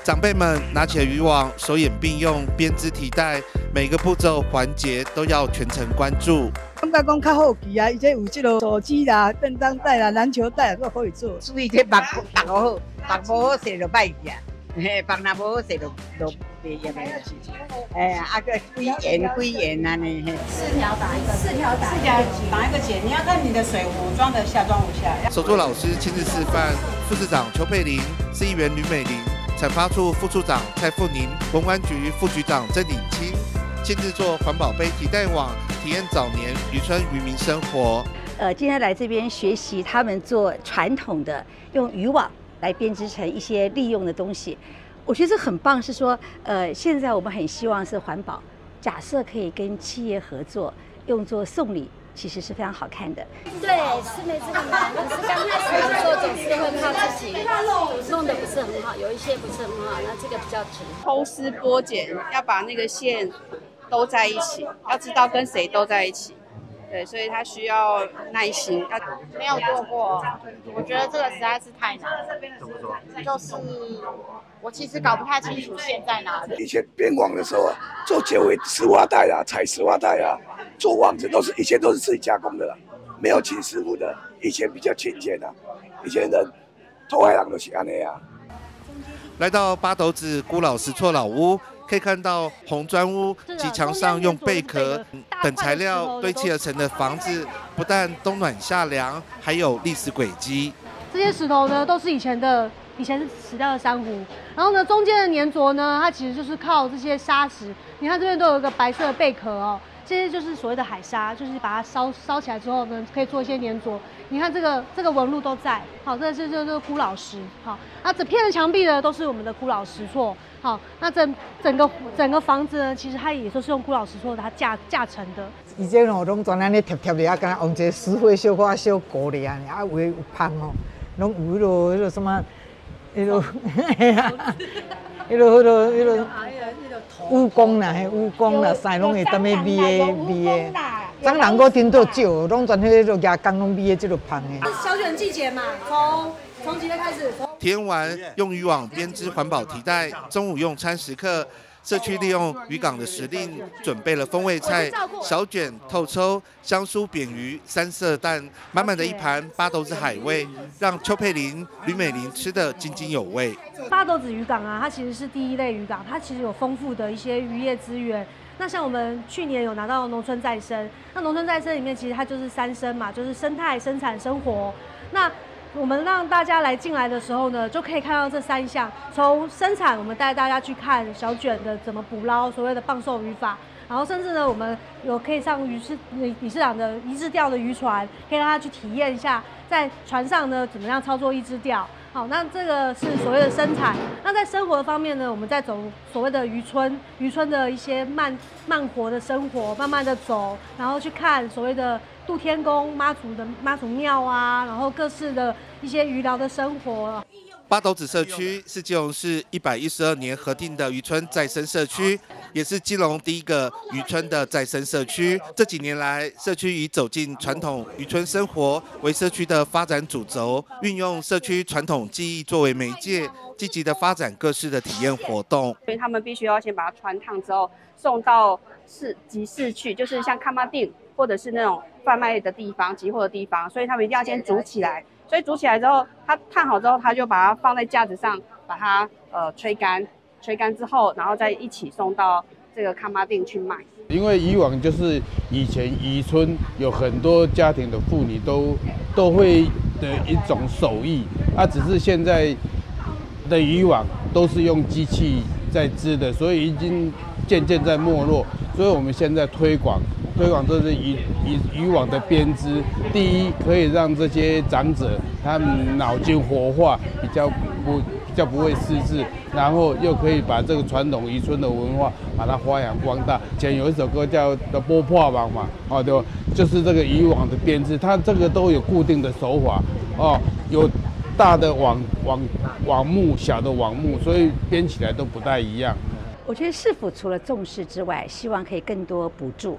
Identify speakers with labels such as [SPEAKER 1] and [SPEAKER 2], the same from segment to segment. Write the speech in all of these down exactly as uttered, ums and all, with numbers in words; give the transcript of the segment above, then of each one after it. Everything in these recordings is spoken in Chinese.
[SPEAKER 1] 长辈们拿起了渔网，手眼并用，编织提带，每个步骤环节都要全程关注。
[SPEAKER 2] 感觉讲较好奇啊，而且有这个手机啦、便当袋啦、篮球袋都可以做。
[SPEAKER 3] 注意这绑绑好，绑不好势就歹去啊，嘿，绑若无好势就就袂严的事情。哎，啊个几盐几盐安尼嘿。
[SPEAKER 4] 四条打一个，四条打
[SPEAKER 5] 四条打一个结，你要看你的水壶装得下装不下。
[SPEAKER 1] 手作老师亲自示范，副市长邱佩玲、市议员吕美玲、产发处副处长蔡富宁、文管局副局长曾鼎清亲自做环保杯提袋网，体验早年渔村渔民生活。
[SPEAKER 6] 呃，今天来这边学习他们做传统的用渔网来编织成一些利用的东西，我觉得这很棒。是说，呃，现在我们很希望是环保，假设可以跟企业合作，用作送礼。其实是非常好看的，
[SPEAKER 4] 对，是没这个难。可是刚开始的时候总是会怕自己弄得不是很好，有一些不是很好，那这个比较值。
[SPEAKER 7] 抽丝剥茧，要把那个线都在一起，要知道跟谁都在一起。对，所以它需要耐心。要
[SPEAKER 4] 没有做过，我觉得这个实在是太难了。怎么说？就是我其实搞不太清楚线在哪里。
[SPEAKER 8] 以前编网的时候啊，做结尾丝袜带啊、采丝袜带啊，做网子都是以前都是自己加工的啦，没有请师傅的。以前比较勤俭啊，以前人头海人都是这样啊。
[SPEAKER 1] 来到八斗子孤老石厝老屋。可以看到红砖屋及墙上用贝壳等材料堆砌而成的房子，不但冬暖夏凉，还有历史轨迹。
[SPEAKER 9] 这些石头呢，都是以前的，以前是死掉的珊瑚。然后呢，中间的粘着呢，它其实就是靠这些砂石。你看这边都有一个白色的贝壳哦，这些就是所谓的海沙，就是把它烧烧起来之后呢，可以做一些粘着。你看这个这个纹路都在，好，这是这个孤老石，好，那整片的墙壁呢都是我们的孤老石厝。好，那整整个整个房子呢，其实它也都是用孤老石厝它架架成的。
[SPEAKER 2] 以前吼，拢全安尼贴贴的，啊，敢若用一个石灰小可小糊的安尼，啊，有的有芳吼，拢有迄落迄落什么，迄落，迄落迄落迄落蜈蚣啦，嘿蜈蚣啦，晒拢会踮咧味的味的。咱人个听到少，拢全迄落牙工拢味的，即落芳的。
[SPEAKER 9] 小卷季节嘛，从。从几月开始？
[SPEAKER 1] 体验完用渔网编织环保提袋，中午用餐时刻，社区利用渔港的时令，准备了风味菜、小卷、透抽、香酥扁鱼、三色蛋，满满的一盘八斗子海味，让邱佩玲、吕美玲吃得津津有味。
[SPEAKER 9] 八斗子渔港啊，它其实是第一类渔港，它其实有丰富的一些渔业资源。那像我们去年有拿到农村再生，那农村再生里面其实它就是三生嘛，就是生态、生产、生活。那我们让大家来进来的时候呢，就可以看到这三项。从生产，我们带大家去看小卷的怎么捕捞，所谓的棒寿渔法。然后甚至呢，我们有可以上渔市理事长的一支钓的渔船，可以让他去体验一下，在船上呢怎么样操作一支钓。好，那这个是所谓的生产。那在生活的方面呢，我们在走所谓的渔村，渔村的一些慢慢活的生活，慢慢的走，然后去看所谓的渡天宫妈祖的妈祖庙啊，然后各式的一些渔寮的生活。
[SPEAKER 1] 八斗子社区是基隆市一百一十二年核定的渔村再生社区，也是基隆第一个渔村的再生社区。这几年来，社区以走进传统渔村生活为社区的发展主轴，运用社区传统技艺作为媒介，积极的发展各式的体验活动。
[SPEAKER 7] 所以他们必须要先把它穿烫之后，送到市集市去，就是像看妈店或者是那种贩卖的地方、集货的地方，所以他们一定要先煮起来。所以煮起来之后，它烫好之后，他就把它放在架子上，把它呃吹干，吹干之后，然后再一起送到这个看妈店去卖。
[SPEAKER 10] 因为以往就是以前渔村有很多家庭的妇女都都会的一种手艺，啊，只是现在的渔网都是用机器在织的，所以已经渐渐在没落。所以我们现在推广。推广这是渔渔渔网的编织，第一可以让这些长者他们脑筋活化，比较不比较不会失智，然后又可以把这个传统渔村的文化把它发扬光大。以前有一首歌叫《的波破网》嘛，哦对吧？就是这个渔网的编织，它这个都有固定的手法哦，有大的网网网目，小的网目，所以编起来都不太一样。
[SPEAKER 6] 我觉得市府除了重视之外，希望可以更多补助。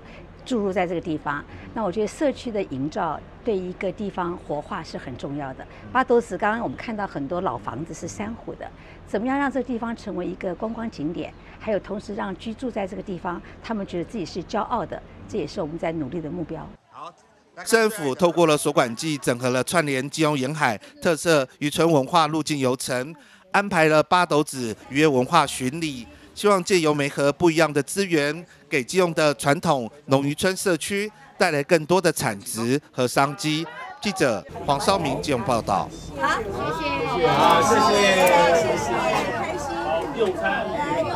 [SPEAKER 6] 注入在这个地方。那我觉得社区的营造对一个地方活化是很重要的。八斗子刚刚我们看到很多老房子是珊瑚的，怎么样让这个地方成为一个观光景点，还有同时让居住在这个地方他们觉得自己是骄傲的，这也是我们在努力的目标。
[SPEAKER 1] 市政府透过了所管季，整合了串联基隆沿海特色渔村文化路径游程，安排了八斗子渔业文化巡礼，希望借由媒合不一样的资源，给基隆的传统农渔村社区带来更多的产值和商机。记者黄绍明基隆报道。
[SPEAKER 11] 好，谢谢。好，谢谢。谢谢。开心。用餐。